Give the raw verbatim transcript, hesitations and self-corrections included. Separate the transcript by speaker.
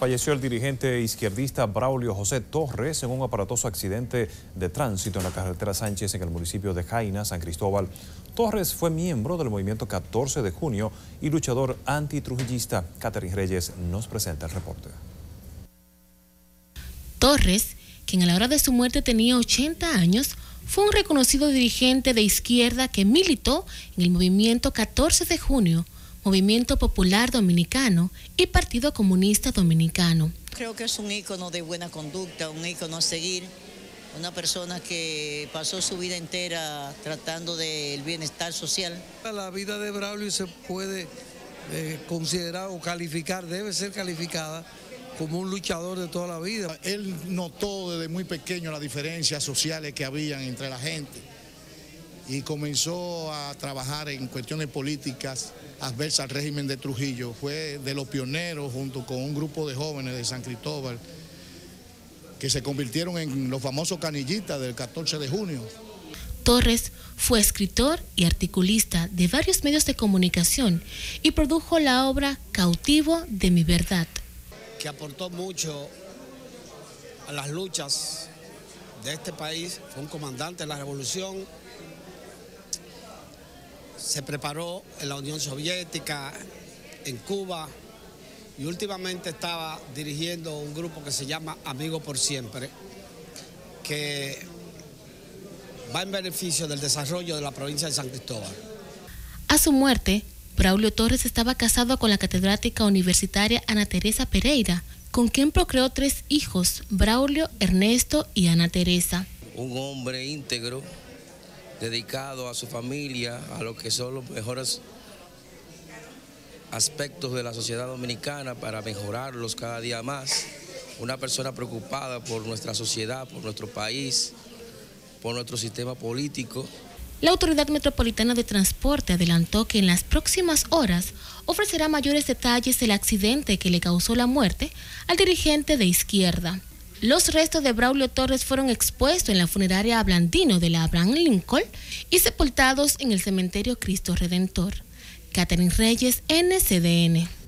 Speaker 1: Falleció el dirigente izquierdista Braulio José Torres en un aparatoso accidente de tránsito en la carretera Sánchez en el municipio de Jaina, San Cristóbal. Torres fue miembro del movimiento catorce de junio y luchador antitrujillista. Catherine Reyes nos presenta el reporte.
Speaker 2: Torres, quien a la hora de su muerte tenía ochenta años, fue un reconocido dirigente de izquierda que militó en el movimiento catorce de junio, Movimiento Popular Dominicano y Partido Comunista Dominicano.
Speaker 3: Creo que es un ícono de buena conducta, un ícono a seguir, una persona que pasó su vida entera tratando del bienestar social.
Speaker 4: La vida de Braulio se puede eh, considerar o calificar, debe ser calificada como un luchador de toda la vida.
Speaker 5: Él notó desde muy pequeño las diferencias sociales que habían entre la gente y comenzó a trabajar en cuestiones políticas adversas al régimen de Trujillo. Fue de los pioneros junto con un grupo de jóvenes de San Cristóbal que se convirtieron en los famosos canillitas del catorce de junio.
Speaker 2: Torres fue escritor y articulista de varios medios de comunicación y produjo la obra Cautivo de mi verdad,
Speaker 6: que aportó mucho a las luchas de este país. Fue un comandante de la revolución. Se preparó en la Unión Soviética, en Cuba, y últimamente estaba dirigiendo un grupo que se llama Amigos por Siempre, que va en beneficio del desarrollo de la provincia de San Cristóbal.
Speaker 2: A su muerte, Braulio Torres estaba casado con la catedrática universitaria Ana Teresa Pereira, con quien procreó tres hijos, Braulio, Ernesto y Ana Teresa.
Speaker 7: Un hombre íntegro, dedicado a su familia, a lo que son los mejores aspectos de la sociedad dominicana para mejorarlos cada día más. Una persona preocupada por nuestra sociedad, por nuestro país, por nuestro sistema político.
Speaker 2: La Autoridad Metropolitana de Transporte adelantó que en las próximas horas ofrecerá mayores detalles del accidente que le causó la muerte al dirigente de izquierda. Los restos de Braulio Torres fueron expuestos en la funeraria Ablandino de la Abraham Lincoln y sepultados en el cementerio Cristo Redentor. Catherine Reyes, N C D N.